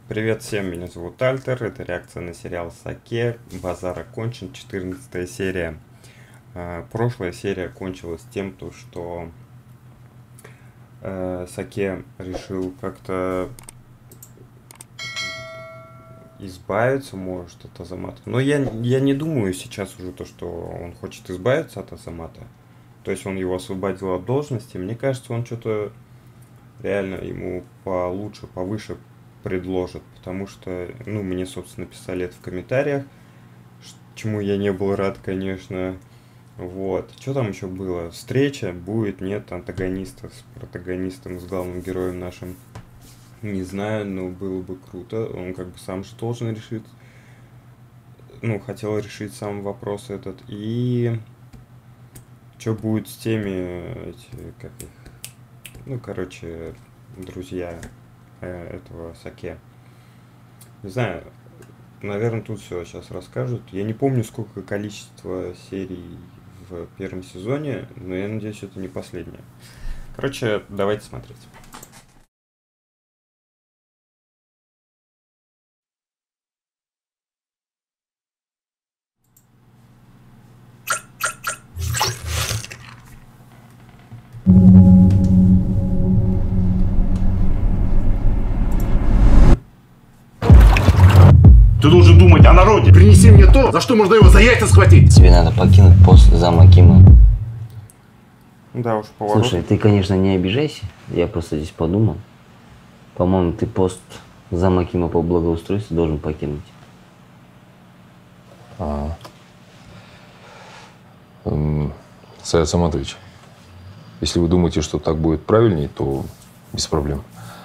Привет всем, меня зовут Альтер, это реакция на сериал Саке, базар окончен, 14 серия. Прошлая серия кончилась тем, что Саке решил как-то избавиться, может, от Азамата. Но я не думаю сейчас уже что он хочет избавиться от Азамата. То есть он его освободил от должности. Мне кажется, он что-то реально ему получше, повыше предложат, потому что, мне, собственно, писали это в комментариях, чему я не был рад, конечно. Вот. Что там еще было? Встреча будет, нет антагониста с протагонистом, с главным героем нашим. Не знаю, но было бы круто. Он как бы сам же должен решить. Хотел решить сам вопрос этот. И что будет с теми, друзья этого Саке. Не знаю, наверное, тут все сейчас расскажут. Я не помню, сколько количество серий в первом сезоне, но я надеюсь, это не последнее. Короче, давайте смотреть. Ты должен думать о народе. Принеси мне то, за что можно его за яйца схватить. Тебе надо покинуть пост зама Акима. Да уж, поворот. Слушай, ты, конечно, не обижайся. Я просто здесь подумал. По-моему, ты пост зама Акима по благоустройству должен покинуть. Саят Саматович, если вы думаете, что так будет правильнее, то без проблем.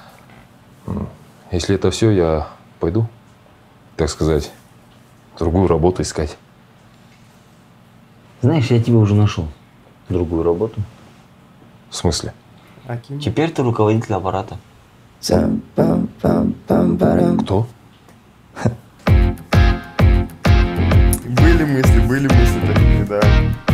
Если это все, я пойду, так сказать, другую работу искать. Знаешь, я тебе уже нашел другую работу. В смысле? Аким. Теперь ты руководитель аппарата. Кто? Были мысли такие, да.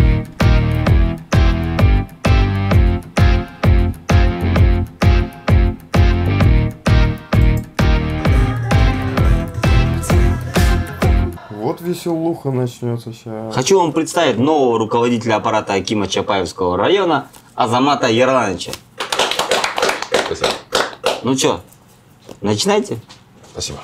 Вот веселуха начнется сейчас. Хочу вам представить нового руководителя аппарата Акима Чапаевского района Азамата Ерлановича. Спасибо. Ну что, начинайте? Спасибо.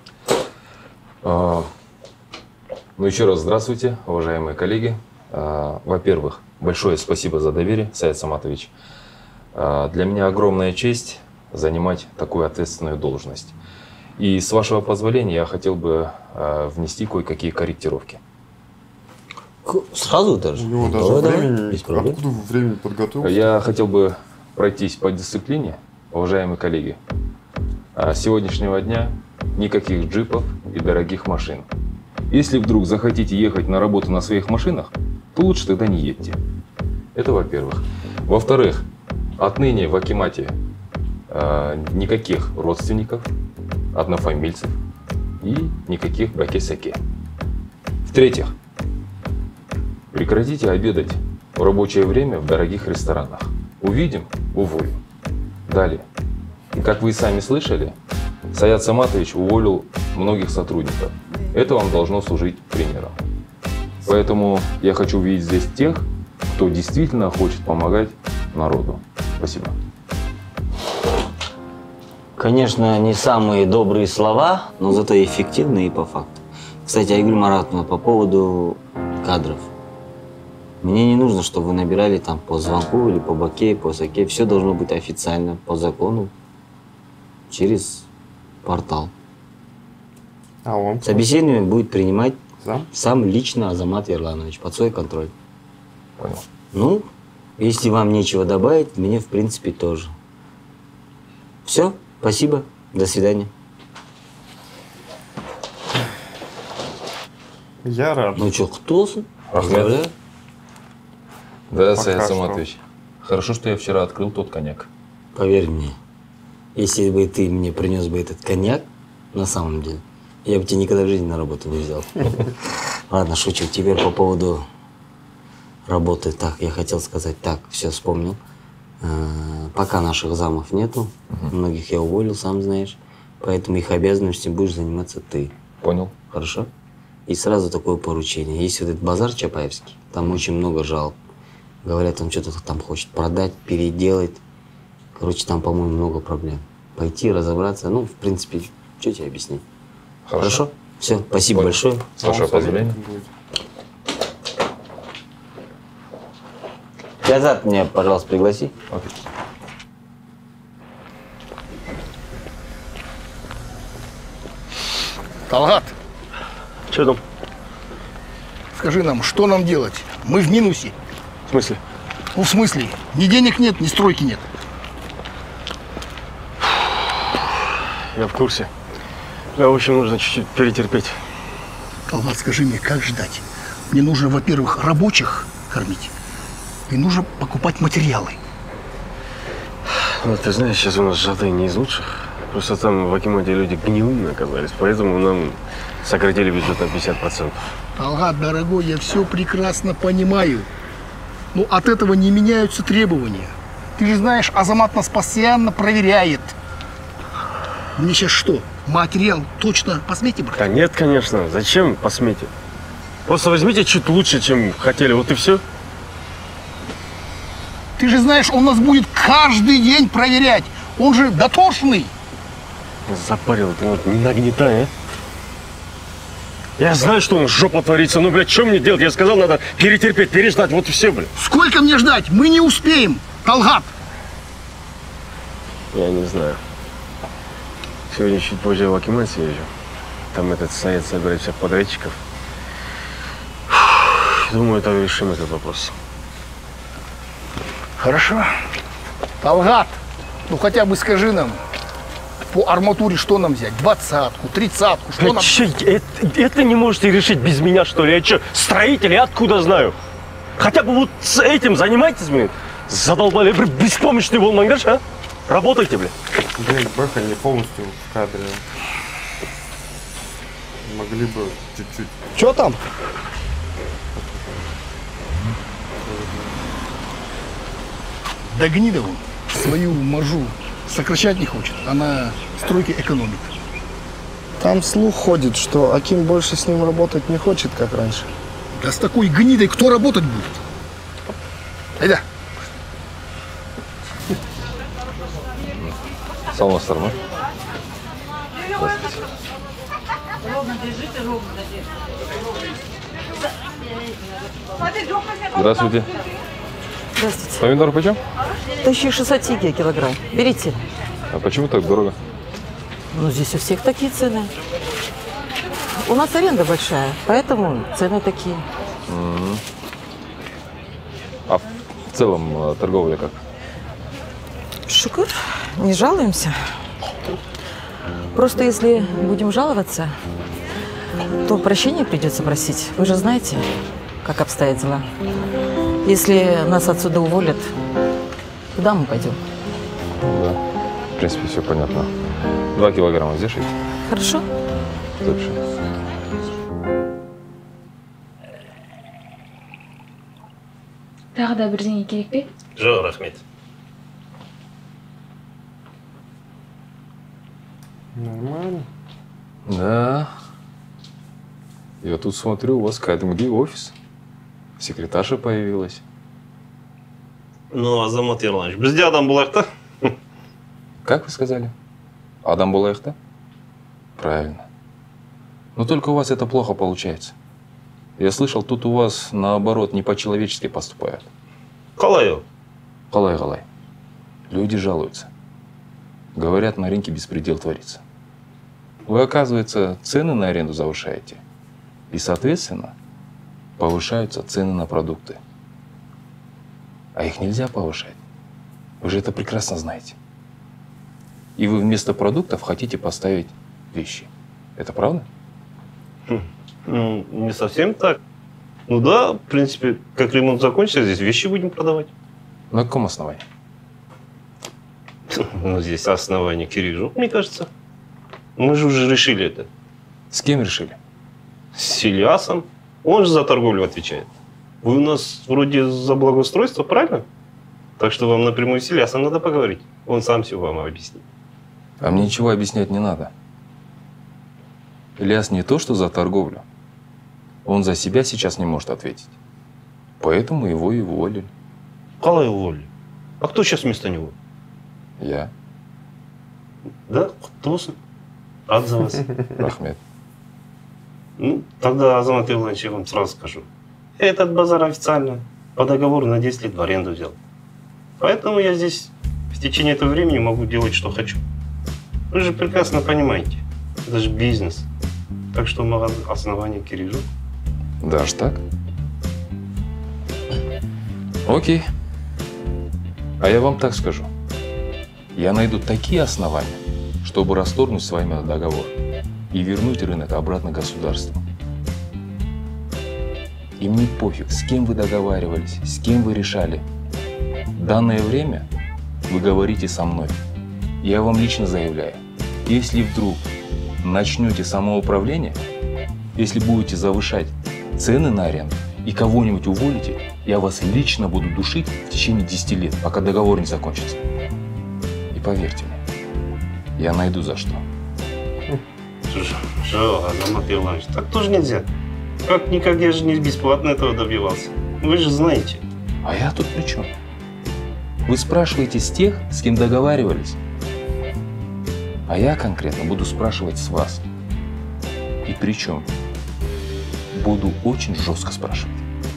Еще раз здравствуйте, уважаемые коллеги. Во-первых, большое спасибо за доверие, Саят Саматович. Для меня огромная честь занимать такую ответственную должность. И с вашего позволения я хотел бы внести кое-какие корректировки. Сразу даже? У него даже времени, откуда вы времени подготовились? Я хотел бы пройтись по дисциплине, уважаемые коллеги. С сегодняшнего дня никаких джипов и дорогих машин. Если вдруг захотите ехать на работу на своих машинах, то лучше тогда не едьте. Это во-первых. Во-вторых, отныне в Акимате никаких родственников, однофамильцев и никаких браке-саке. В-третьих, прекратите обедать в рабочее время в дорогих ресторанах. Увидим – уволим. Далее. Как вы и сами слышали, Саят Саматович уволил многих сотрудников. Это вам должно служить примером. Поэтому я хочу увидеть здесь тех, кто действительно хочет помогать народу. Спасибо. Конечно, не самые добрые слова, но зато эффективные и по факту. Кстати, Айгуль Маратовна, по поводу кадров. Мне не нужно, чтобы вы набирали там по звонку или по баке, по саке. Все должно быть официально, по закону, через портал. А он? Собеседование будет принимать Зам? сам лично Азамат Ерланович под свой контроль. Понял. Ну, если вам нечего добавить, мне в принципе тоже. Все, спасибо, до свидания. Я рад. Ну что, кто? Поздравляю. Да, Пока Саят что. Саматович. Хорошо, что я вчера открыл тот коньяк. Поверь мне, если бы ты мне принес бы этот коньяк, на самом деле, я бы тебя никогда в жизни на работу не взял. Ладно, шучу. Теперь по поводу работы. Так, я хотел сказать, так, все вспомнил. Пока наших замов нету, многих я уволил, сам знаешь. Поэтому их обязанностями будешь заниматься ты. Понял. Хорошо? И сразу такое поручение. Есть вот этот базар Чапаевский, там очень много жалоб. Говорят, он что-то там хочет продать, переделать. Короче, там, по-моему, много проблем. Пойти, разобраться. Ну, в принципе, что тебе объяснить? Хорошо? Все, спасибо большое. С вашего позволения. Газат меня, пожалуйста, пригласи. Окей. Талгат, Че там? скажи нам, что нам делать? Мы в минусе. В смысле? Ну, в смысле, ни денег нет, ни стройки нет. Я в курсе. Да, в общем, нужно чуть-чуть перетерпеть. Талгат, скажи мне, как ждать? Мне нужно, во-первых, рабочих кормить. И нужно покупать материалы. Ну, ты знаешь, сейчас у нас жады не из лучших. Просто там в Акимате люди гнилыми оказались, поэтому нам сократили бюджет на 50%. Талгат, дорогой, я все прекрасно понимаю. Но от этого не меняются требования. Ты же знаешь, Азамат нас постоянно проверяет. Мне сейчас что, материал точно по смете брать? Да нет, конечно. Зачем по смете? Просто возьмите чуть лучше, чем хотели, вот и все. Ты же знаешь, он нас будет каждый день проверять. Он же дотошный. Запарил, ты вот не нагнетай, а? Я знаю, что он жопа творится, но, блядь, что мне делать? Я сказал, надо перетерпеть, переждать, вот и все, блядь. Сколько мне ждать? Мы не успеем, Талгат. Я не знаю. Сегодня чуть позже в Акимат съезжу. Там этот совет собирает всех подрядчиков. Думаю, это решим этот вопрос. Хорошо. Талгат, ну хотя бы скажи нам, по арматуре что нам взять? 20-ку, 30-ку, что Блядь, нам? чё, это не можете решить без меня, что ли? Я что, строитель, я откуда знаю? Хотя бы вот с этим занимайтесь, блин. Задолбали, блин, беспомощный волмангаш, а? Работайте, блин. Блин, Бэха не полностью в кадре. Могли бы чуть-чуть. Что там? Да гнида он свою маржу сокращать не хочет. Она стройки экономит. Там слух ходит, что Аким больше с ним работать не хочет, как раньше. Да с такой гнидой кто работать будет? Айда. Салон сторона. Здравствуйте. Здравствуйте. Здравствуйте. Помидоры почем? 1600 тенге килограмм. Берите. А почему так дорого? Ну, здесь у всех такие цены. У нас аренда большая, поэтому цены такие. А в целом торговля как? Шукур, не жалуемся. Просто если будем жаловаться, то прощения придется просить. Вы же знаете, как обстоят дела. Если нас отсюда уволят, куда мы пойдем? Да. В принципе, все понятно. 2 килограмма взвешивайте. Хорошо? Дальше. Тағы да бірдеңе керек пе? Жоқ, рахмет. Нормально. Да. Я тут смотрю, у вас кәдімгідей офис. Секретарша появилась. Ну, Азамат Ерланович, бізде адам болайық та. Как вы сказали? Адам Булаевта? Правильно. Но только у вас это плохо получается. Я слышал, тут у вас, наоборот, не по-человечески поступают. Қалай? Қалай. Люди жалуются. Говорят, на рынке беспредел творится. Вы, оказывается, цены на аренду завышаете. И, соответственно, повышаются цены на продукты. А их нельзя повышать. Вы же это прекрасно знаете. И вы вместо продуктов хотите поставить вещи. Это правда? Ну, не совсем так. Ну да, в принципе, как ремонт закончится, здесь вещи будем продавать. На каком основании? Ну, здесь основание Кирижу, мне кажется. Мы же уже решили это. С кем решили? С Ильясом. Он же за торговлю отвечает. Вы у нас вроде за благоустройство, правильно? Так что вам напрямую с Ильясом надо поговорить. Он сам все вам объяснит. А мне ничего объяснять не надо. Ильяс не то, что за торговлю. Он за себя сейчас не может ответить. Поэтому его и уволили. Калай уволили. А кто сейчас вместо него? Я. Да, Тосн. Рад за вас. Рахмет. Ну, тогда, Азамат Иванович, я вам сразу скажу. Этот базар официально по договору на 10 лет в аренду взял. Поэтому я здесь в течение этого времени могу делать, что хочу. Вы же прекрасно понимаете, это же бизнес. Так что мало оснований к Кириллу. Даже так? Окей. А я вам так скажу. Я найду такие основания, чтобы расторгнуть с вами договор и вернуть рынок обратно государству. И мне пофиг, с кем вы договаривались, с кем вы решали. В данное время вы говорите со мной. Я вам лично заявляю, если вдруг начнете самоуправление, если будете завышать цены на аренду и кого-нибудь уволите, я вас лично буду душить в течение 10 лет, пока договор не закончится. И поверьте мне, я найду за что. Что, Азамат Иванович, так тоже нельзя. Как-никак я же не бесплатно этого добивался. Вы же знаете. А я тут при чем? Вы спрашиваете с тех, с кем договаривались. А я конкретно буду спрашивать с вас. И причем буду очень жестко спрашивать.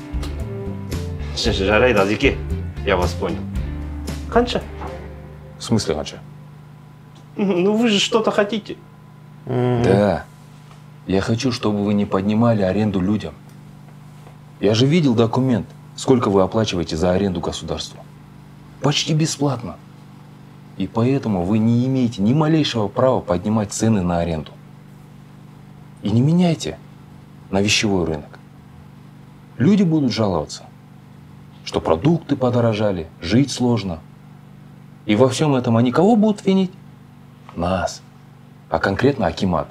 Жарай, Дазики, я вас понял. Канча? В смысле, Канча? Ну вы же что-то хотите. Да. Я хочу, чтобы вы не поднимали аренду людям. Я же видел документ, сколько вы оплачиваете за аренду государству. Почти бесплатно. И поэтому вы не имеете ни малейшего права поднимать цены на аренду. И не меняйте на вещевой рынок. Люди будут жаловаться, что продукты подорожали, жить сложно. И во всем этом они кого будут винить? Нас. А конкретно акимат.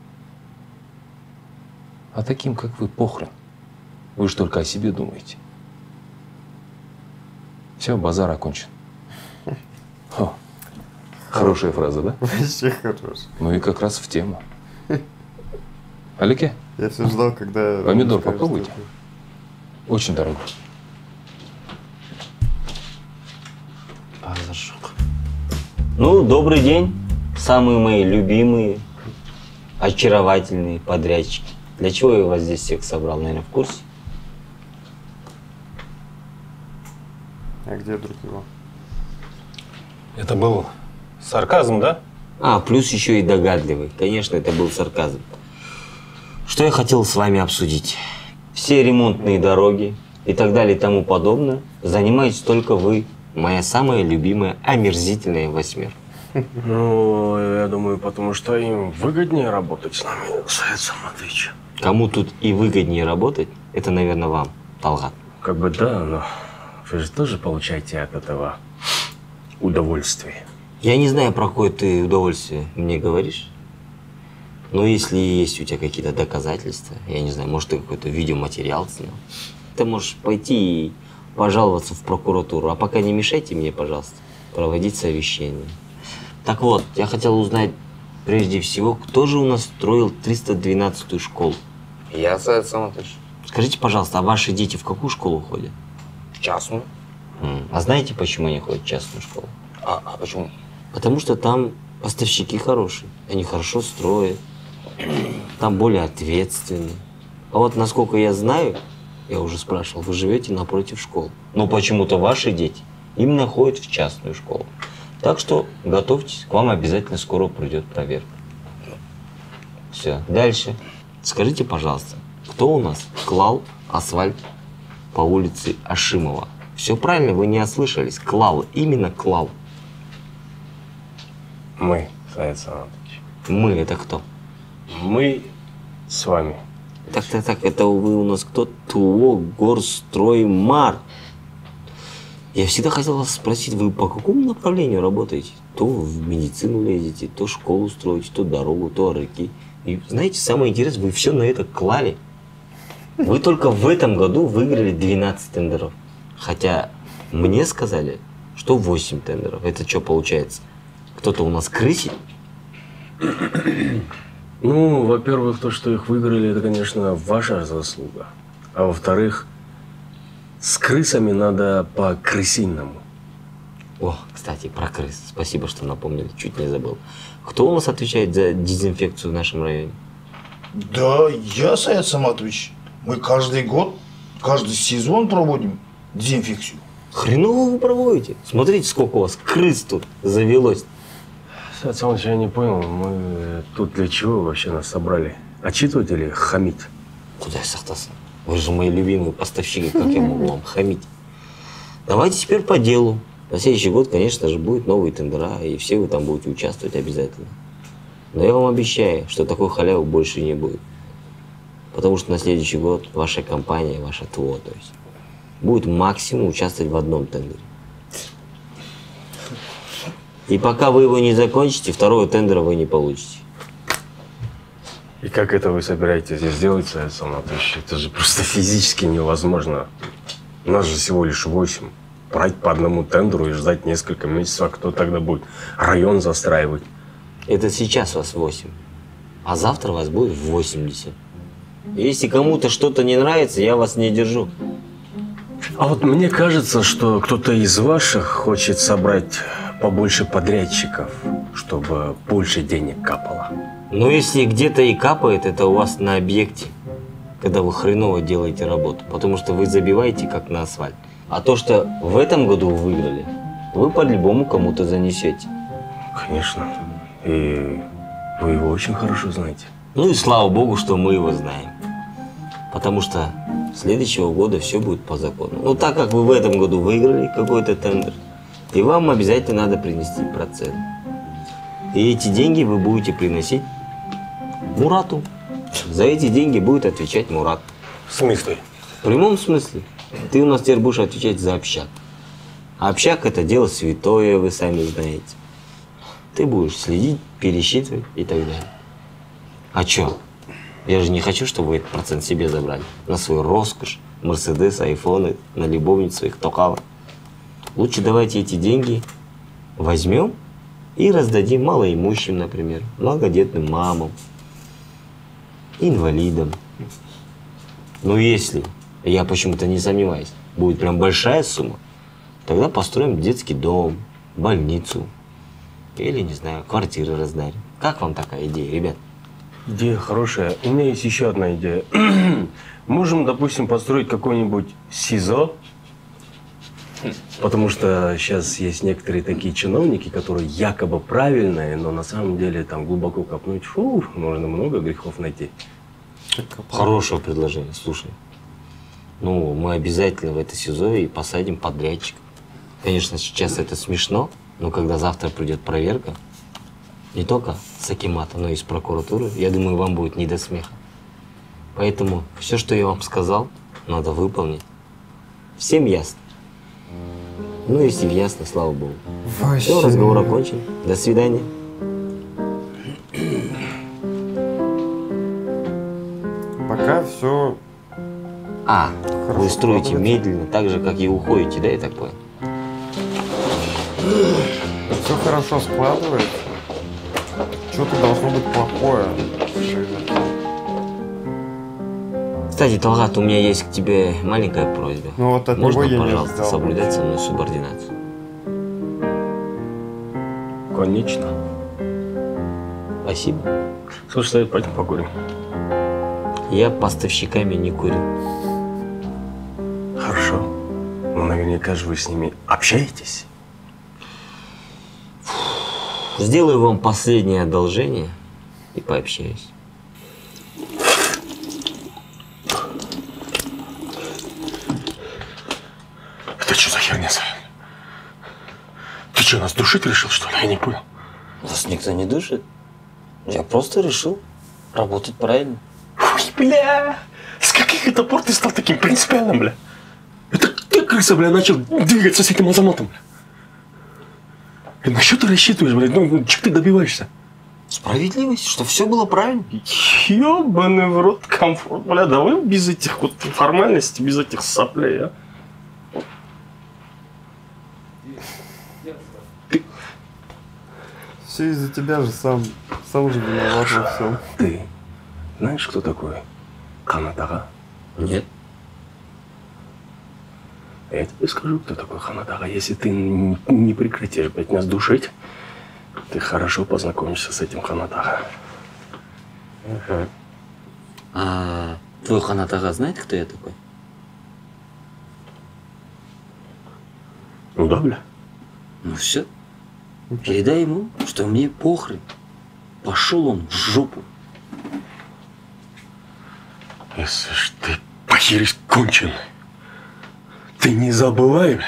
А таким, как вы, похрен. Вы же только о себе думаете. Все, базар окончен. О, хорошая фраза, да? Вообще хорошая. Ну и как раз в тему. Алике? Я все ждал, когда... Помидор попробуйте. Очень дорого. Ну, добрый день, самые мои любимые, очаровательные подрядчики. Для чего я вас здесь всех собрал, наверное, в курсе? А где друг его? Это был сарказм, да? А, плюс еще и догадливый. Конечно, это был сарказм. Что я хотел с вами обсудить? Все ремонтные дороги и так далее и тому подобное занимаетесь только вы, моя самая любимая омерзительная восьмерка. Ну, я думаю, потому что им выгоднее работать с нами, Саид Саматович. Кому тут и выгоднее работать, это, наверное, вам, Талгат. Как бы да, но вы же тоже получаете от этого удовольствие. Я не знаю, про какое ты удовольствие мне говоришь. Но если есть у тебя какие-то доказательства, я не знаю, может, ты какой-то видеоматериал снял, ты можешь пойти и пожаловаться в прокуратуру. А пока не мешайте мне, пожалуйста, проводить совещание. Так вот, я хотел узнать, прежде всего, кто же у нас строил 312-ю школу? Я, Саид Саматович. Скажите, пожалуйста, а ваши дети в какую школу ходят? В частную. А знаете, почему они ходят в частную школу? А почему? Потому что там поставщики хорошие, они хорошо строят, там более ответственны. А вот, насколько я знаю, я уже спрашивал, вы живете напротив школы. Но почему-то ваши дети именно ходят в частную школу. Так что готовьтесь, к вам обязательно скоро придет проверка. Все, дальше. Скажите, пожалуйста, кто у нас клал асфальт по улице Ашимова? Все правильно, вы не ослышались. Клал, именно клал. Мы, Саид Саматович. Мы это кто? Мы с вами. Так, это вы у нас кто? ТУО Горстроймар. Я всегда хотел вас спросить, вы по какому направлению работаете? То в медицину лезете, то школу строите, то дорогу, то рыки. И знаете, самое интересное, вы все на это клали. Вы только в этом году выиграли 12 тендеров. Хотя мне сказали, что 8 тендеров. Это что получается? Кто-то у нас крысит? Ну, во-первых, то, что их выиграли, это, конечно, ваша заслуга. А во-вторых, с крысами надо по-крысиному. О, кстати, про крыс. Спасибо, что напомнили, чуть не забыл. Кто у нас отвечает за дезинфекцию в нашем районе? Да, я, Саид Саматович. Мы каждый год, каждый сезон проводим дезинфекцию. Хреново вы проводите. Смотрите, сколько у вас крыс тут завелось. Саид Саматович, я не понял, мы тут для чего вообще нас собрали? Отчитывать или хамить? Куда я сахтался? Вы же мои любимые поставщики, как я могу вам хамить? Давайте теперь по делу. На следующий год, конечно же, будут новые тендера, и все вы там будете участвовать обязательно. Но я вам обещаю, что такой халявы больше не будет. Потому что на следующий год ваша компания, ваша ТВО, то есть, будет максимум участвовать в одном тендере. И пока вы его не закончите, второго тендера вы не получите. И как это вы собираетесь здесь сделать, Саид Саматович? Это же просто физически невозможно. У нас же всего лишь 8. Брать по одному тендеру и ждать несколько месяцев, а кто тогда будет район застраивать? Это сейчас вас 8, а завтра вас будет 80. Если кому-то что-то не нравится, я вас не держу. А вот мне кажется, что кто-то из ваших хочет собрать побольше подрядчиков, чтобы больше денег капало. Но если где-то и капает, это у вас на объекте, когда вы хреново делаете работу, потому что вы забиваете как на асфальт. А то, что в этом году вы выиграли, вы по-любому кому-то занесете. Конечно. И вы его очень хорошо знаете. Ну и слава богу, что мы его знаем. Потому что следующего года все будет по закону. Ну так как вы в этом году выиграли какой-то тендер, и вам обязательно надо принести процент. И эти деньги вы будете приносить Мурату. За эти деньги будет отвечать Мурат. В смысле? В прямом смысле. Ты у нас теперь будешь отвечать за общак. А общак это дело святое, вы сами знаете. Ты будешь следить, пересчитывать и так далее. А чё? Я же не хочу, чтобы вы этот процент себе забрали. На свою роскошь, Мерседес, айфоны, на любовниц своих токалов. Лучше давайте эти деньги возьмем и раздадим малоимущим, например, многодетным мамам, инвалидам. Но если, я почему-то не сомневаюсь, будет прям большая сумма, тогда построим детский дом, больницу или, не знаю, квартиры раздарим. Как вам такая идея, ребят? Идея хорошая. У меня есть еще одна идея. Можем, допустим, построить какой-нибудь СИЗО, потому что сейчас есть некоторые такие чиновники, которые якобы правильные, но на самом деле там глубоко копнуть, можно много грехов найти. Хорошее предложение, слушай. Ну, мы обязательно в это СИЗО и посадим подрядчиков. Конечно, сейчас это смешно, но когда завтра придет проверка, не только с акимата, но и с прокуратуры, я думаю, вам будет не до смеха. Поэтому все, что я вам сказал, надо выполнить. Всем ясно? Ну, если ясно, слава богу. Все, разговор окончен. До свидания. Пока все. Вы строите медленно, так же, как и уходите, да, я так понял? Все хорошо складывается. Что-то должно быть плохое. Кстати, Талгат, у меня есть к тебе маленькая просьба. Ну вот от Можно, него я пожалуйста, не ждал. соблюдать со мной субординацию? Конечно. Спасибо. Слушай, пойдем покурим. Я поставщиками не курю. Хорошо. Но наверняка же вы с ними общаетесь. Сделаю вам последнее одолжение и пообщаюсь. Это что за херня, Саид? Ты что, нас душить решил, что ли? Я не понял. Вас никто не душит. Я просто решил работать правильно. Ой, бля! С каких это пор ты стал таким принципиальным, бля? Это ты, крыса, бля, начал двигаться с этим Азаматом, бля. На что ты рассчитываешь, блядь? Ну, чего ты добиваешься? Справедливость, что все было правильно. Ёбаный в рот комфорт, бля. Давай без этих вот формальностей, без этих соплей, а. Все из-за тебя же, сам же виноват во всем. Ты знаешь, кто такой Ханат ага? Нет. Я тебе скажу, кто такой Ханат ага. Если ты не прекратишь, блядь, нас душить, ты хорошо познакомишься с этим Ханат ага. А твой Ханат ага знает, кто я такой? Ну да, бля. Ну все. Передай ему, что мне похрен. Пошел он в жопу. Если ж ты похерись конченый, ты не забывай,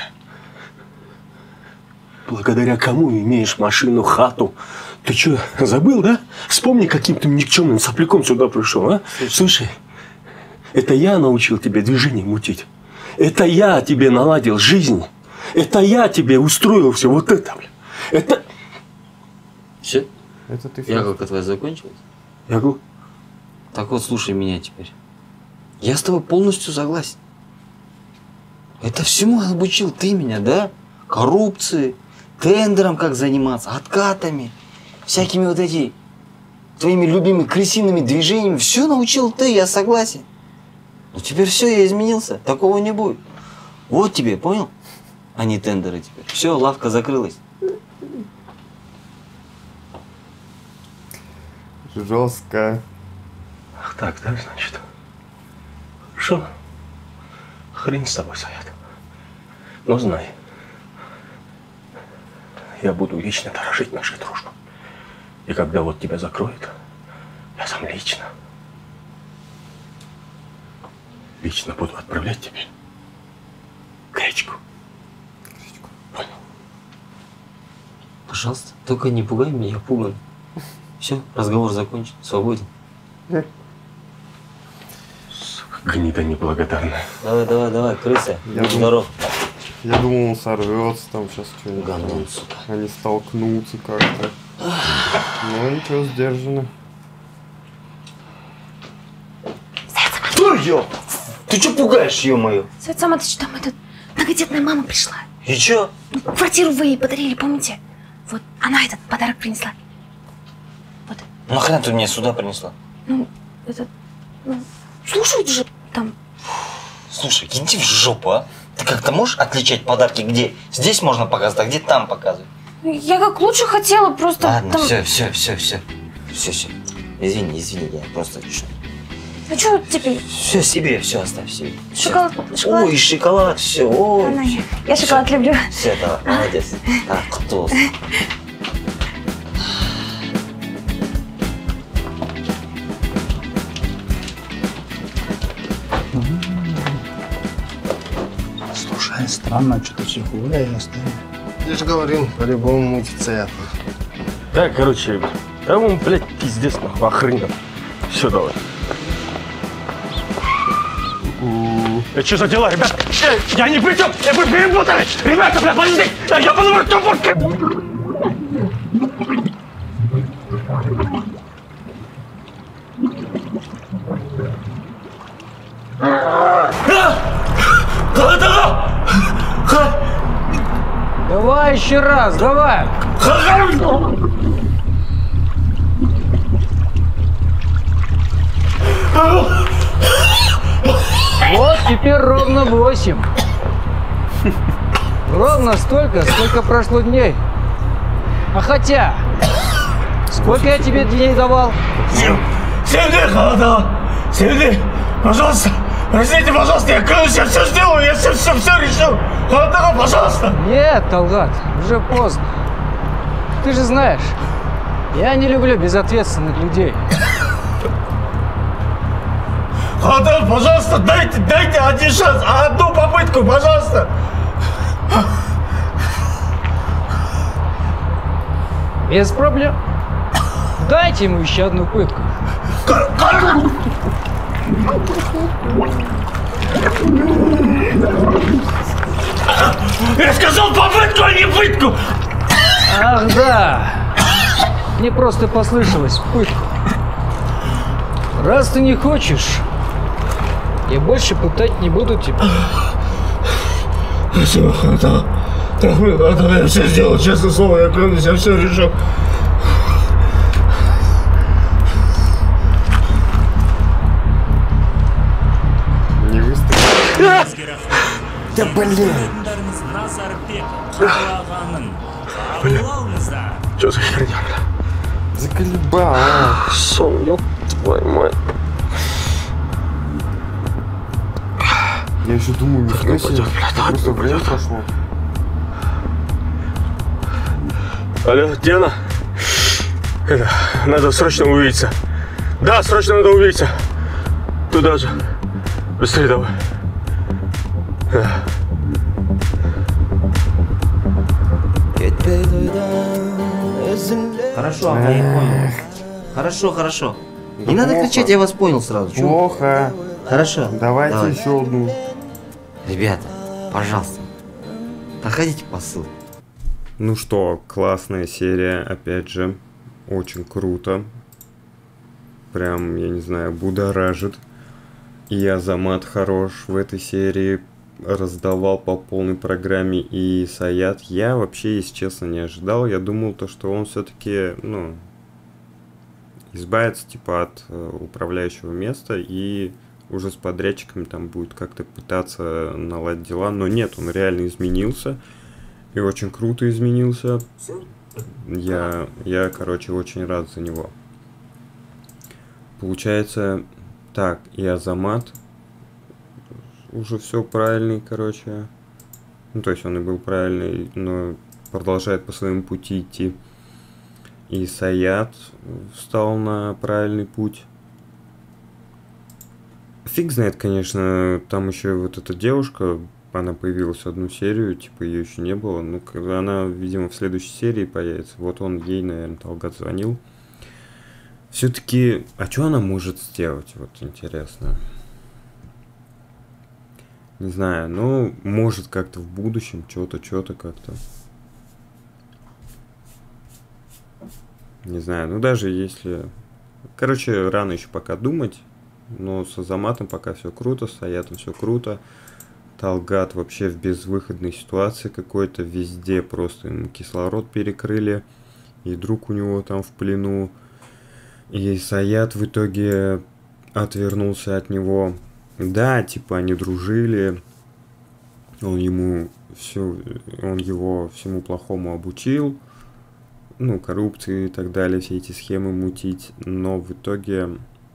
благодаря кому имеешь машину, хату. Ты что, забыл, да? Вспомни, каким ты никчемным сопляком сюда пришел, а? Слушай, это я научил тебя движение мутить. Это я тебе наладил жизнь. Это я тебе устроил все вот это, бля. Это... Все? Это ты Яглка твоя закончилась? Ягл? Так вот, слушай меня теперь. Я с тобой полностью согласен. Это всему обучил ты меня, да? Коррупции, тендером как заниматься, откатами, всякими вот эти твоими любимыми крысиными движениями. Все научил ты, я согласен. Но теперь все, я изменился. Такого не будет. Вот тебе, понял? А не тендеры теперь. Все, лавка закрылась. Жестко. Ах так, да, значит? Хорошо. Хрень с тобой, Саят. Но знай, я буду вечно дорожить нашей дружбой. И когда вот тебя закроют, я сам лично буду отправлять тебе гречку. Понял? Пожалуйста, только не пугай меня, я пуган. Все, разговор закончен, свободен. Сука, гнида неблагодарная. Давай, крыса, будь здоров. Я думал, он сорвется там сейчас что-нибудь. Гандон, сука. Они столкнутся как-то. Ну ничего, сдержанно. Стой, ё! Ты что пугаешь, ё-моё? Свет Саматович, там многодетная мама пришла. И чё? Ну, квартиру вы ей подарили, помните? Вот она этот подарок принесла. Вот. Нахрена ты меня сюда принесла? Слушают же там. Слушай, иди в жопу, а? Ты как-то можешь отличать подарки, где здесь можно показывать, а где там показывать? Я как лучше хотела, просто. Ладно, там... все. Извини, я просто... Ну что теперь? Все себе, все оставь себе. Шоколад. Ой, шоколад, все. Ой. Ладно, я шоколад люблю. Все, давай, молодец. Так, кто? Слушай, странно, что-то все хуя и оставил. Я же говорил, по-любому мутится я. Так, короче, там он, блядь, пиздец, нахуй, охренел. Все, давай. Это что за дела, ребят? Я не придем! Вы перепутали! Ребята, бля, подожди! Я подумал, что водка! Давай еще раз, давай! Вот теперь ровно 8. Ровно столько, сколько прошло дней. А хотя, сколько я тебе дней давал? 7 дней, Холодова! 7 дней! Пожалуйста! Простите, пожалуйста, я клянусь, я все сделаю, я все решу! Холодова, пожалуйста! Нет, Талгат, уже поздно. Ты же знаешь, я не люблю безответственных людей. Холодова, пожалуйста, дайте один шанс, одну попытку, пожалуйста! Без проблем. Дайте ему еще одну пытку. Я сказал попытку, а не пытку! Ах да! Мне просто послышалось пытку. Раз ты не хочешь, я больше пытать не буду тебя. Спасибо, Холодова. Я все сделал, честное слово, я клянусь, я все решу. Да блин! Что за херня, бля? Заколебал, Сон, ёб твою мать. Я еще думаю, нифига себе, просто время прошло. Алло, Диана? Это, надо срочно увидеться. Да, срочно надо увидеться. Туда же. Быстрее давай. Да. Хорошо, я их понял. Хорошо, хорошо. Не надо кричать, я вас понял сразу. Чё? Плохо. Хорошо. Давайте Давай. еще одну. Ребята, пожалуйста, проходите по ссылке. Ну что, классная серия, опять же, очень круто. Прям, я не знаю, будоражит. И Азамат хорош в этой серии, раздавал по полной программе, и Саят. Я вообще, если честно, не ожидал. Я думал, то, что он все-таки, ну, избавится, типа, от управляющего места и уже с подрядчиками там будет как-то пытаться наладить дела. Но нет, он реально изменился. И очень круто изменился. Я, короче, очень рад за него. Получается, так, и Азамат уже все правильный, короче. Ну, то есть он и был правильный, но продолжает по своему пути идти. И Саят встал на правильный путь. Фиг знает, конечно, там еще вот эта девушка, она появилась одну серию, типа ее еще не было. Ну, когда она, видимо, в следующей серии появится. Вот он ей, наверное, Талгат звонил. Все-таки, а что она может сделать? Вот интересно. Не знаю, ну, может как-то в будущем, что-то как-то. Не знаю, ну даже если... Короче, рано еще пока думать. Но с Азаматом пока все круто, с Саятом все круто. Талгат вообще в безвыходной ситуации какой-то. Везде просто ему кислород перекрыли. И друг у него там в плену. И Саят в итоге отвернулся от него. Да, типа они дружили. Он его всему плохому обучил. Ну, коррупции и так далее, все эти схемы мутить. Но в итоге...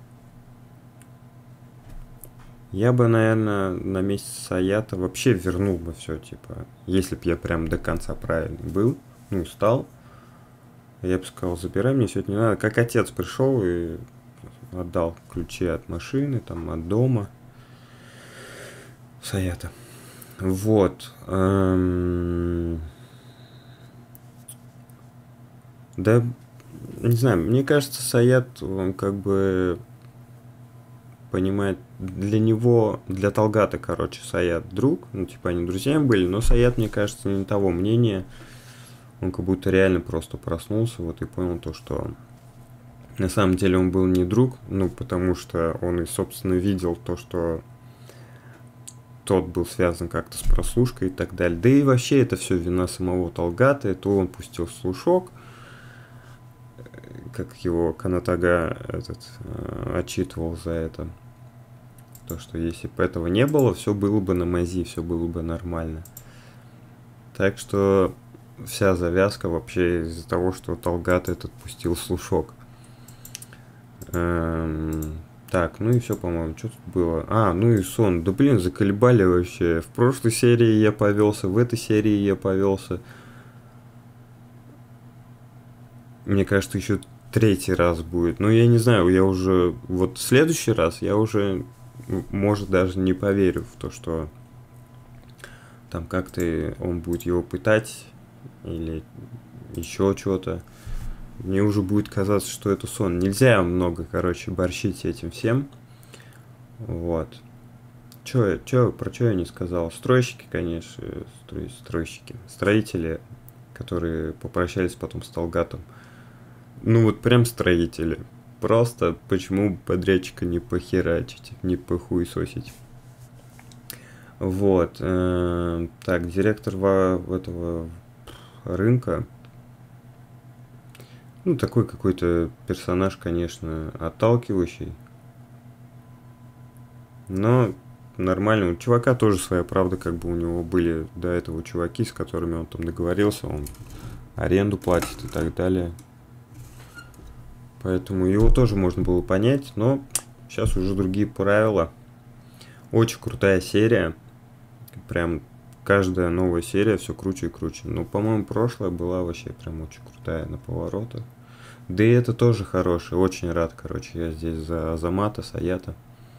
Я бы, наверное, на месте Саята вообще вернул бы все, типа, если бы я прям до конца правильный был, ну, стал, я бы сказал, забирай, мне все это не надо. Как отец пришел и отдал ключи от машины, там, от дома Саята. Вот. Да, не знаю, мне кажется, Саят, он как бы... понимает, для него, для Талгата, короче, Саят друг, ну, типа, они друзьями были, но Саят, мне кажется, не того мнения, он как будто реально просто проснулся, вот, и понял то, что на самом деле он был не друг, ну, потому что он и, собственно, видел то, что тот был связан как-то с прослушкой и так далее, да и вообще это все вина самого Талгата, это он пустил слушок, как его Канатага отчитывал за это. То, что если бы этого не было, все было бы на мази, все было бы нормально. Так что вся завязка вообще из-за того, что Талгат этот пустил слушок. Так, ну и все, по-моему, что тут было? А, ну и сон. Да блин, заколебали вообще. В прошлой серии я повелся, в этой серии я повелся. Мне кажется, еще третий раз будет. Но я не знаю, я уже... Вот в следующий раз я уже, может, даже не поверю в то, что там как-то он будет его пытать или еще что-то. Мне уже будет казаться, что это сон. Нельзя много, короче, борщить этим всем. Вот. Про что я не сказал? Стройщики, конечно, стройщики. Строители, которые попрощались потом с Талгатом. Ну вот прям строители. Просто почему подрядчика не похерачить, не похуесосить. Вот. Так, директор этого рынка. Ну, такой какой-то персонаж, конечно, отталкивающий. Но нормально. У чувака тоже своя правда, как бы у него были до этого чуваки, с которыми он там договорился, он аренду платит и так далее. Поэтому его тоже можно было понять, но сейчас уже другие правила. Очень крутая серия. Прям каждая новая серия все круче и круче. Ну, по-моему, прошлая была вообще прям очень крутая на поворотах. Да и это тоже хороший. Очень рад, короче, я здесь за Азамата, Саята.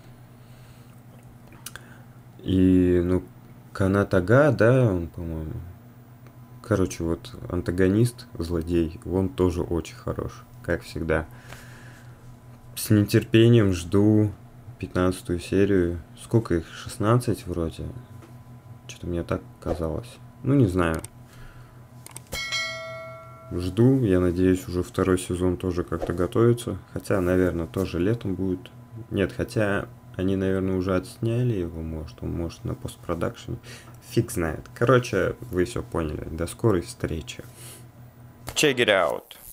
И, ну, Канат Ага, да, он, по-моему. Короче, вот антагонист, злодей, он тоже очень хорош, как всегда. С нетерпением жду 15-ю серию. Сколько их? 16 вроде. Что-то мне так казалось. Ну, не знаю. Жду. Я надеюсь, уже второй сезон тоже как-то готовится. Хотя, наверное, тоже летом будет. Нет, хотя они, наверное, уже отсняли его, может. Он может на постпродакшене. Фиг знает. Короче, вы все поняли. До скорой встречи. Check it out.